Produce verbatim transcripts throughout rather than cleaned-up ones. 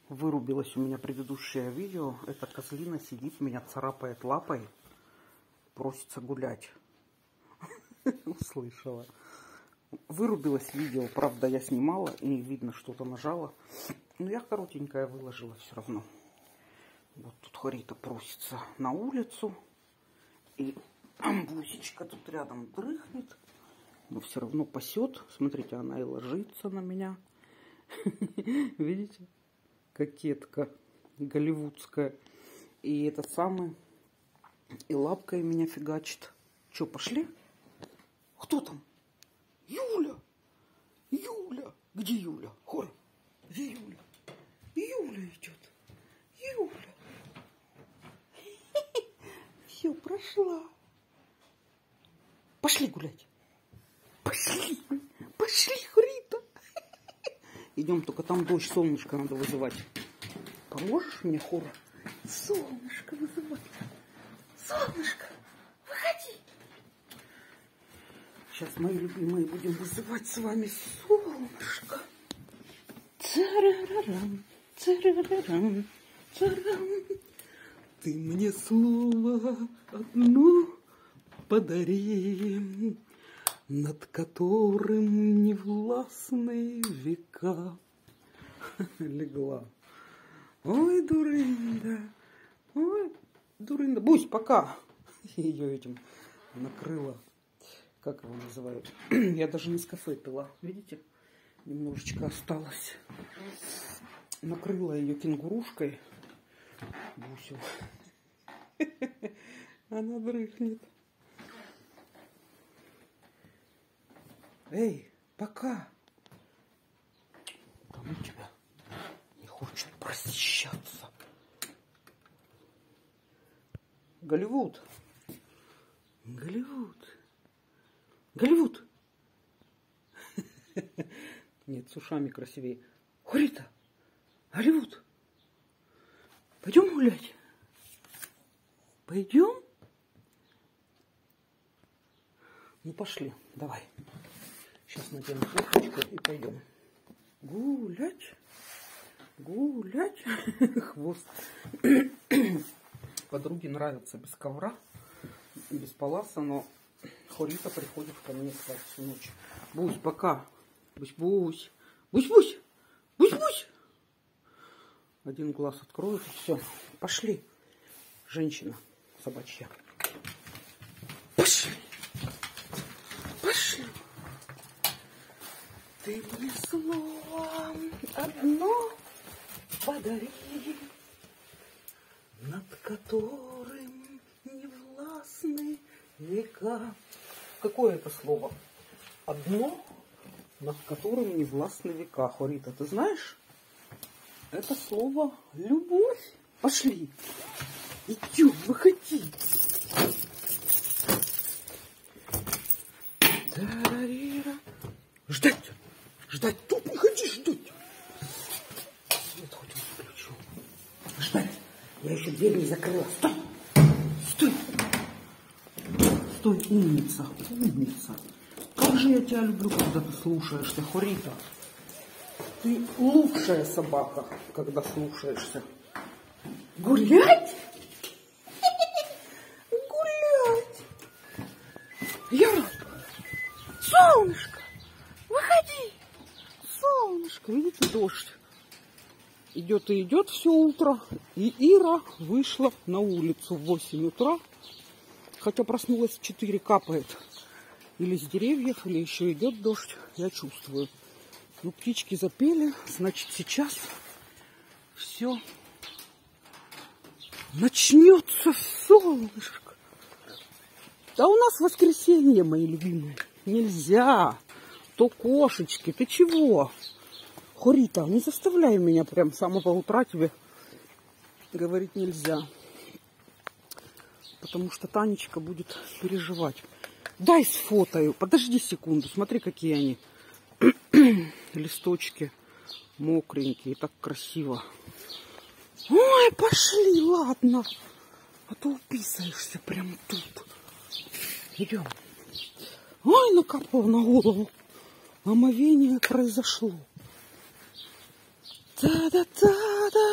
Вырубилось у меня предыдущее видео. Эта козлина сидит, меня царапает лапой, просится гулять. Услышала. Вырубилось видео, правда, я снимала, и видно, что-то нажала. Но я коротенькое выложила все равно. Вот тут Хорита просится на улицу. И Бусечка тут рядом дрыхнет. Но все равно пасет. Смотрите, она и ложится на меня. Видите? Кокетка голливудская. И этот самый, и лапкой меня фигачит. Че, пошли? Кто там? Юля! Юля! Где Юля? Хорь, где Юля? Юля идет. Юля. Все, прошла. Пошли гулять. Пошли. Пошли, Хорита. Идем, только там дождь, солнышко надо вызывать. Поможешь мне, Хора? Солнышко вызывать. Солнышко, выходи. Сейчас, мои любимые, будем вызывать с вами солнышко. Царарарам, царарарам, царарам. Ты мне слово одно подари, над которым не властны века. Легла. Ой, дурында. Ой, дурында. Бусь, пока. Ее этим накрыла. Как его называют? Я даже не с кафе пила. Видите? Немножечко осталось. Накрыла ее кенгурушкой. Бусю. Она дрыхнет. Эй, пока. Там у тебя не хочет просищаться. Голливуд. Голливуд. Голливуд. Нет, с ушами красивее. Хорита. Голливуд. Пойдем гулять? Пойдем? Ну, пошли. Давай. Сейчас наденем кофточку и пойдем. Гулять. Гулять. Хвост. Подруге нравится без ковра, без паласа, но Хорита приходит ко мне спать всю ночь. Бусь, пока. Бусь-бусь. Бусь-бусь. Бусь-бусь. Один глаз откроет и все. Пошли. Женщина собачья. Пошли. Пошли. Ты мне слово одно подари, над которым не властны века. Какое это слово? Одно, над которым не властны века. Хорита, ты знаешь? Это слово любовь. Пошли. Идем, выходи. Тарарира. Ждать. Ждать. Тут не ходи, ждать. Свет хоть выключу. Ждать. Я еще дверь не закрыла. Стой. Стой. Стой, умница. Умница. Как же я тебя люблю, когда ты слушаешься, Хорита. Ты лучшая собака, когда слушаешься. Гулять? Гулять. Яра, солнышко, выходи. Солнышко, видите, дождь. Идет и идет все утро. И Ира вышла на улицу в восемь утра. Хотя проснулась в четыре, капает. Или с деревьев, или еще идет дождь. Я чувствую. Ну, птички запели, значит, сейчас все начнется, солнышко. Да у нас воскресенье, мои любимые. Нельзя. То кошечки, ты чего? Хорита, не заставляй меня прям с самого утра тебе говорить нельзя. Потому что Танечка будет переживать. Дай сфотаю. Подожди секунду. Смотри, какие они. Листочки мокренькие, так красиво. Ой, пошли, ладно. А то уписаешься прямо тут. Идем. Ой, накапало на голову. Омовение произошло. Та-да-та-да.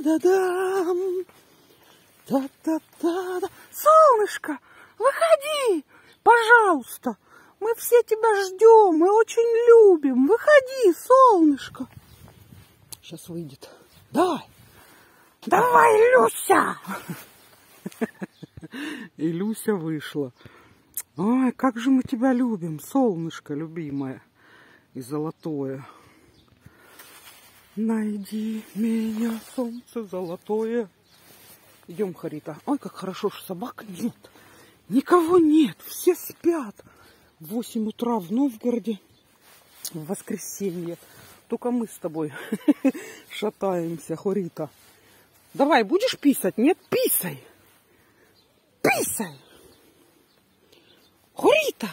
Та-да-да-дам! Та-та-та-да! Солнышко, выходи! Пожалуйста! Мы все тебя ждем, мы очень любим. Выходи, солнышко! Сейчас выйдет. Давай! Давай, Люся! И Люся вышла. Ой, как же мы тебя любим, солнышко любимое и золотое. Найди меня, солнце золотое. Идем, Харита. Ой, как хорошо, что собак нет. Никого нет, все спят. В восемь утра в Новгороде, в воскресенье. Только мы с тобой шатаемся, Харита. Давай, будешь писать? Нет, писай. Писай. Харита.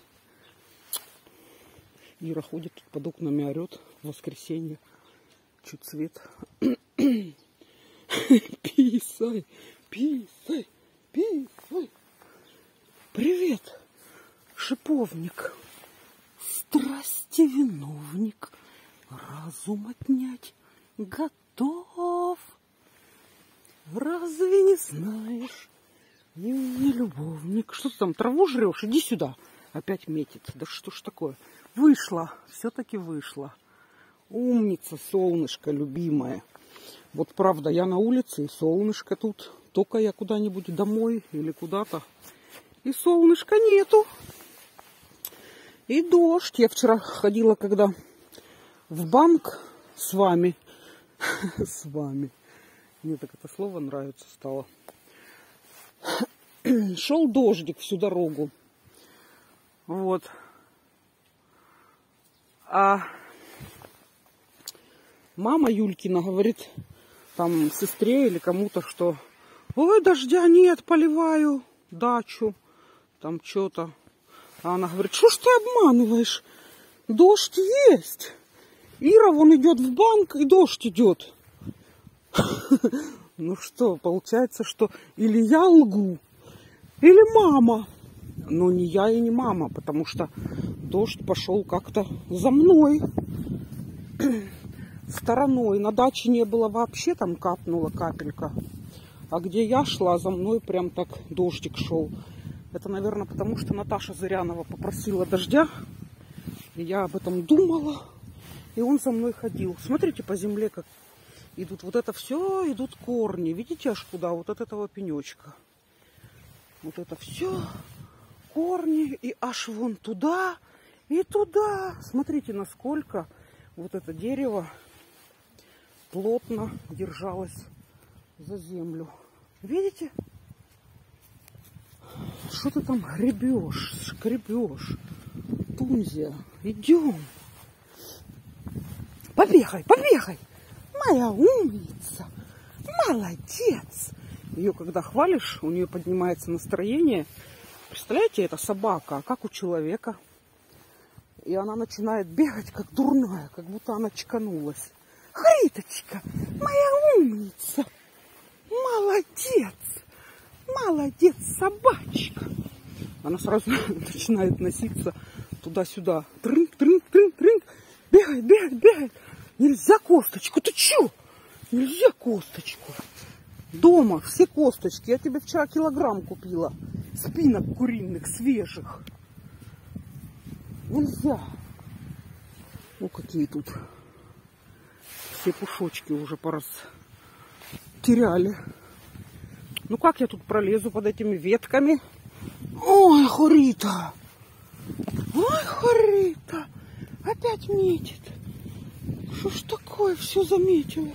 Ира ходит тут под окнами, орет в воскресенье. Чуть свет. Писай, писай, писай. Привет, шиповник, страсти виновник, разум отнять готов. Разве не знаешь, не, не любовник? Что ты там траву жрешь? Иди сюда. Опять метит. Да что ж такое? Вышла, все-таки вышла. Умница, солнышко любимое. Вот правда, я на улице, и солнышко тут. Только я куда-нибудь домой или куда-то. И солнышка нету. И дождь. Я вчера ходила, когда в банк с вами. С вами. Мне так это слово нравится стало. Шел дождик всю дорогу. Вот. А мама Юлькина говорит там сестре или кому-то, что ой, дождя нет, поливаю дачу, там что-то. А она говорит, что ж ты обманываешь? Дождь есть. Ира вон идет в банк, и дождь идет. Ну что, получается, что или я лгу, или мама. Но не я и не мама, потому что дождь пошел как-то за мной. Стороной. На даче не было вообще, там капнула капелька. А где я шла, за мной прям так дождик шел. Это, наверное, потому что Наташа Зырянова попросила дождя. И я об этом думала. И он за мной ходил. Смотрите по земле, как идут. Вот это все идут корни. Видите аж куда? Вот от этого пенечка. Вот это все корни. И аж вон туда и туда. Смотрите, насколько вот это дерево плотно держалось за землю. Видите? Что ты там гребешь, шкребешь? Тунзия, идем. Побегай, побегай. Моя умница. Молодец. Ее когда хвалишь, у нее поднимается настроение. Представляете, это собака, а как у человека. И она начинает бегать, как дурная, как будто она чканулась. Хариточка, моя умница. Молодец. Молодец, собачка. Она сразу начинает носиться туда-сюда. Трынк, трынк, трынк, трынк. Бегает, бегает, бегает. Нельзя косточку. Ты чё? Нельзя косточку. Дома все косточки. Я тебе вчера килограмм купила. Спинок куриных, свежих. Нельзя. Ну, какие тут. Все пушочки уже пораз теряли. Ну, как я тут пролезу под этими ветками? Ой, Харита. Ой, Харита. Опять метит. Что ж такое? Все заметила.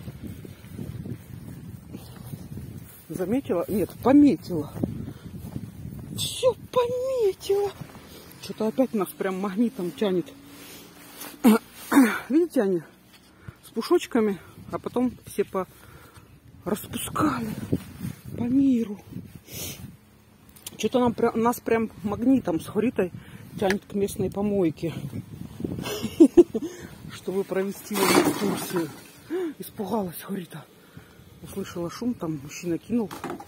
Заметила? Нет, пометила. Все пометила. Что-то опять нас прям магнитом тянет. Видите, они с пушочками, а потом все по распускали по миру. Что-то нам, нас прям магнитом с Харитой тянет к местной помойке, чтобы провести экскурсию. Испугалась Харита. Услышала шум, там мужчина кинул.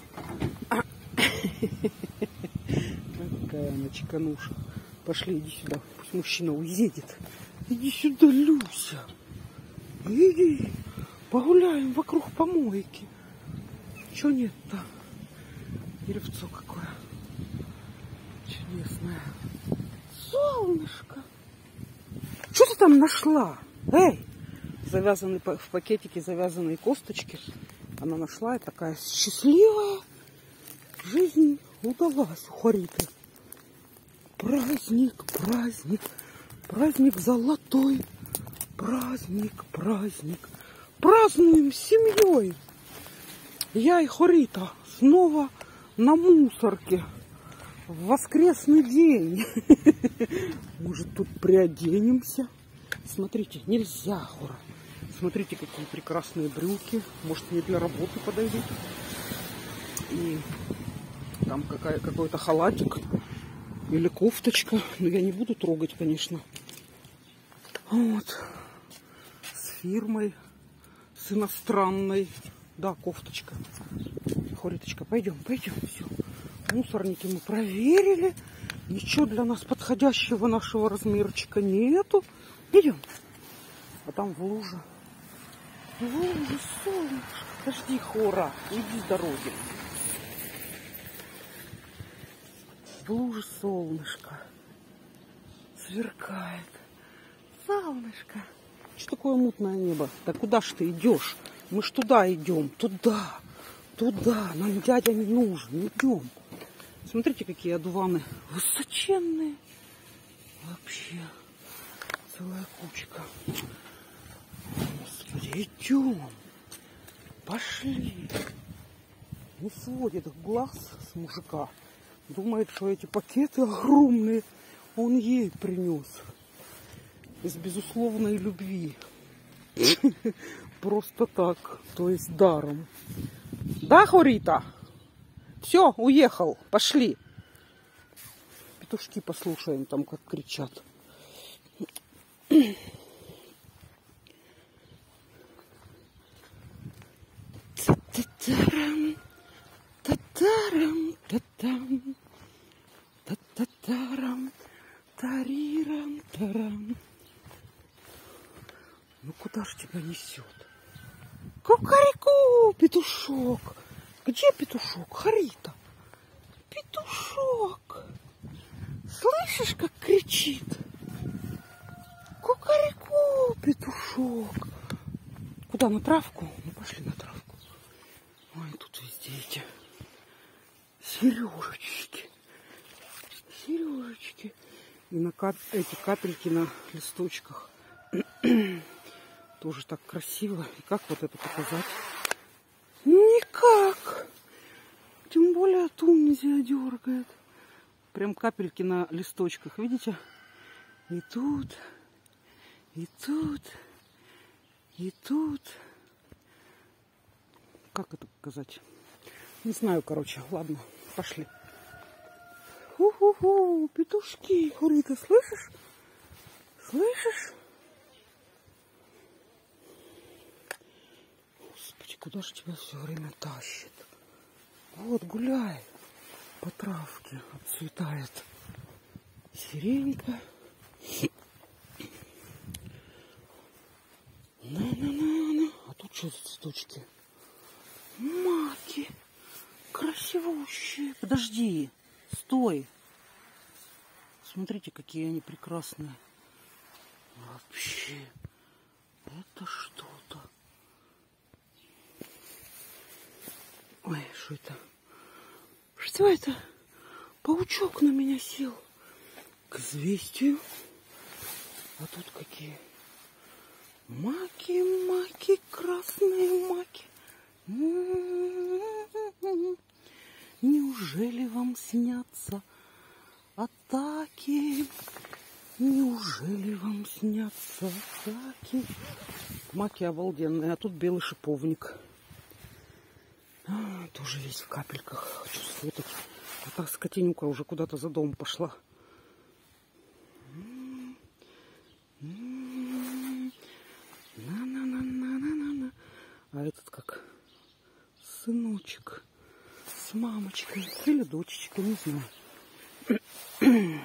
Какая она чекануша. Пошли, иди сюда. Пусть мужчина уедет. Иди сюда, Люся. Иди. Погуляем вокруг помойки. Чё нет-то? Деревцо какое чудесное. Солнышко. Что ты там нашла? Эй! Завязанные в пакетике, завязанные косточки. Она нашла и такая счастливая. Жизнь удалась у Хариты. Праздник, праздник, праздник золотой. Праздник, праздник. Празднуем с семьей. Я и Харита снова на мусорке. В воскресный день. Может, тут приоденемся? Смотрите, нельзя, Хора. Смотрите, какие прекрасные брюки. Может, мне для работы подойдут. И там какая, какой-то халатик. Или кофточка. Но я не буду трогать, конечно. Вот. С фирмой. С иностранной. Да, кофточка. Хориточка, пойдем, пойдем. Все. Мусорники мы проверили. Ничего для нас подходящего нашего размерчика нету. Идем. А там в луже. В луже, солнышко. Подожди, Хора. Иди с дороги. В луже солнышко. Сверкает. Солнышко. Что такое мутное небо? Да куда ж ты идешь? Мы ж туда идем. Туда. Туда. Нам дядя не нужен. Идем. Смотрите, какие одуваны. Высоченные. Вообще. Целая кучка. Господи, идем. Пошли. Не сводит глаз с мужика. Думает, что эти пакеты огромные он ей принес. Из безусловной любви. Просто так. То есть даром. Да, Хорита? Все, уехал. Пошли. Петушки послушаем там, как кричат. Та-та-тарам, та-тарам, та-там, та-та-тарам, тарирам, тарам. Ну куда ж тебя несет? Кукареку, петушок. Где петушок? Харита. Петушок. Слышишь, как кричит? Кукареку, петушок. Куда, на травку? Ну, пошли на травку. Ой, тут везде эти сережечки. Сережечки. И на кап... эти капельки на листочках. Тоже так красиво. И как вот это показать? Никак. Тем более Тунзия дергает. Прям капельки на листочках. Видите? И тут, и тут, и тут. Как это показать? Не знаю, короче. Ладно, пошли. Ху-ху-ху, петушки. Хорита, слышишь? Слышишь? Господи, куда же тебя все время тащит? Вот, гуляй по травке. Отцветает сиренька. На-на-на-на. А тут что за цветочки? Маки. Красивущие. Подожди. Стой. Смотрите, какие они прекрасные. Вообще. Это что-то. Ой, что это? Что это? Паучок на меня сел. К известию. А тут какие? Маки, маки, красные маки. Неужели вам снятся атаки? Неужели вам снятся атаки? Маки обалденные, а тут белый шиповник. А, тоже весь в капельках. Хочу сфотать. А та скотинюка уже куда-то за дом пошла. На-на-на-на-на-на-на. А этот как? Сыночек. С мамочкой. Или дочечкой, не знаю.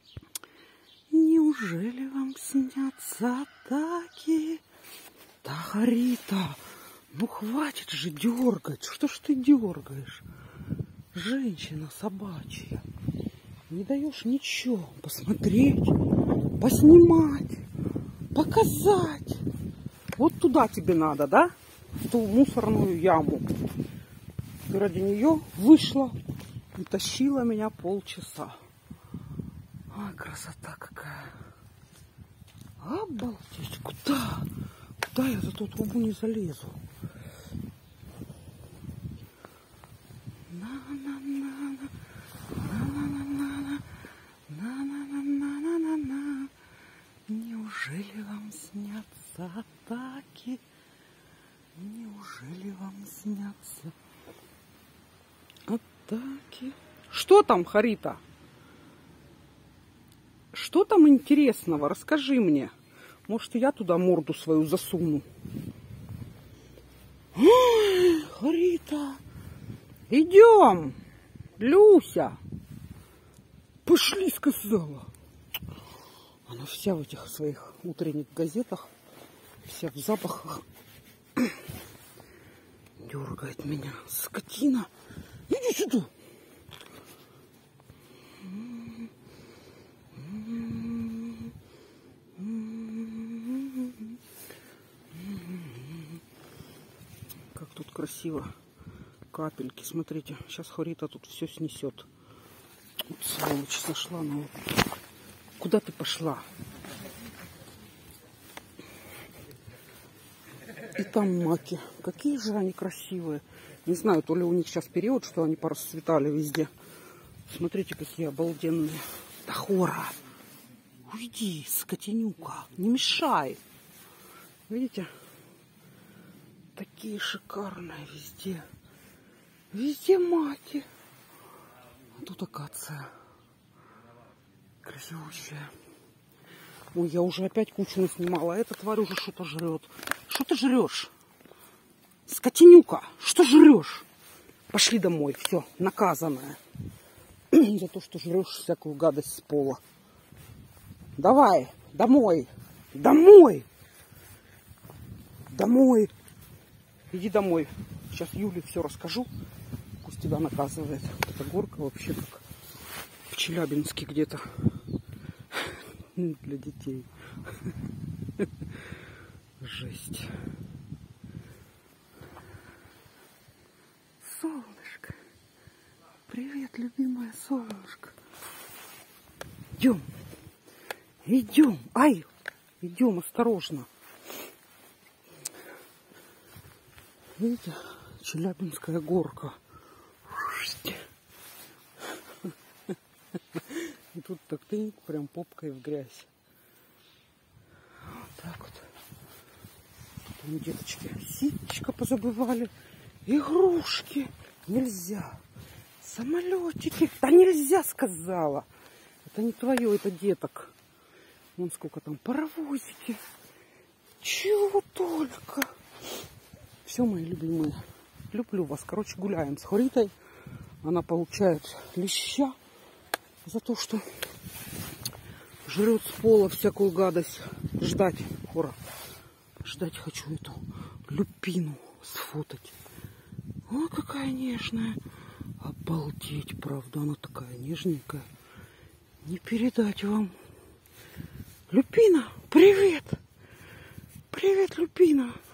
Неужели вам снятся атаки? Да, Харита, ну хватит же дергать. Что ж ты дергаешь? Женщина собачья. Не даешь ничего посмотреть, поснимать, показать. Вот туда тебе надо, да? В ту мусорную яму. Ты ради нее вышла и тащила меня полчаса. Ай, красота какая. Обалдеть. Куда? Куда я за ту трубу не залезу? Неужели вам снятся атаки? Неужели вам снятся атаки? Что там, Харита? Что там интересного? Расскажи мне. Может, я туда морду свою засуну. Ой, Харита. Идем. Люся. Пошли, сказала. Она вся в этих своих утренних газетах. Вся в запахах. Дергает меня. Скотина. Иди сюда. Как тут красиво. Капельки. Смотрите, сейчас Харита тут все снесет. Вот сволочь сошла. Ну, куда ты пошла? И там маки. Какие же они красивые. Не знаю, то ли у них сейчас период, что они порасцветали везде. Смотрите, какие обалденные. Тахора. Уйди, скотинюка. Не мешай. Видите? Такие шикарные везде. Везде маки. А тут акация. Красивущая. Ой, я уже опять кучу наснимала. А эта тварь уже что-то жрет. Что ты жрешь? Скотинюка, что жрешь? Пошли домой. Все, наказанная. За то, что жрешь всякую гадость с пола. Давай, домой. Домой. Домой. Иди домой. Сейчас Юле все расскажу. Пусть тебя наказывает. Эта горка вообще как в Челябинске где-то. Для детей. Жесть. Солнышко. Привет, любимое солнышко. Идем. Идем. Ай, идем осторожно. Видите, Челябинская горка. И тут так ты прям попкой в грязь. Вот так вот. Там деточки ситечко позабывали. Игрушки. Нельзя. Самолетики. Да нельзя, сказала. Это не твое, это деток. Вон сколько там паровозики. Чего только. Все, мои любимые. Люблю вас. Короче, гуляем с Харитой. Она получает леща за то, что жрет с пола всякую гадость. Ждать, Хора. Ждать хочу эту люпину сфотать. Ой, какая нежная. Обалдеть, правда, она такая нежненькая. Не передать вам. Люпина, привет. Привет, Люпина.